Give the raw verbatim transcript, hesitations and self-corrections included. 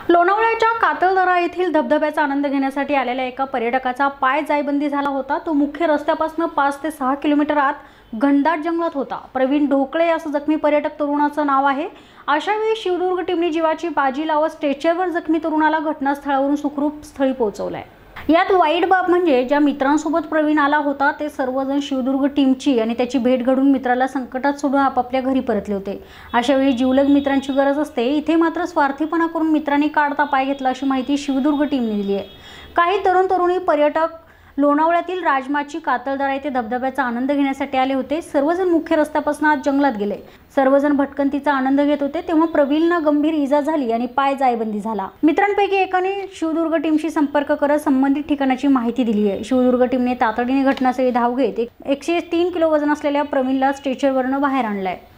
लोणावळ्याच्या कातळदरा येथील धबधब्याचा आनंद घेण्यासाठी आलेल्या एका पर्यटकाचा पाय जायबंदी झाला होता। तो मुख्य रस्त्यापासून पाच ते सहा किलोमीटर आत घनदाट जंगलात होता। प्रवीण ढोकळे असं जखमी पर्यटक तरुणाचं नाव आहे। अशा वेळी शिवदुर्ग टीमने जीवाची बाजी लावत स्ट्रेचरवर जखमी तरुणाला घटनास्थळावरून सुखरूप स्थळी पोहोचवलंय। यात वाईट बाब म्हणजे ज्या मित्रांसोबत प्रवीण आला होता ते सर्वजण शिवदुर्ग टीमची आणि त्याची भेट घडून मित्राला संकटात सोडून आपापल्या घरी परतले होते। अशा वेळी जीवलग मित्रांची गरज असते। इथे मात्र स्वार्थीपणा करून मित्रांनी काढता पाय घेतला अशी माहिती शिवदुर्ग टीमने दिली आहे। काही तरुण तरुणी पर्यटक लोणावळ्यातील राजमाची कातळदरा येथे धबधब्याचा आनंद घेण्यासाठी आले होते। सर्वजण मुख्य रस्त्यापासून आत जंगलात गेले। सर्वजण भटकंतीचा आनंद घेत होते तेव्हा प्रवीणला गंभीर इजा झाली आणि पाय जायबंदी झाला। मित्रांपैकी एकाने शिवदुर्ग टीमशी संपर्क करत संबंधित ठिकाणाची माहिती दिली आहे। शिवदुर्ग टीमने तातडीने घटनास्थळी धाव घेत एकशे तीन किलो वजन असलेल्या प्रवीणला स्ट्रेचरवरून बाहेर आणलाय।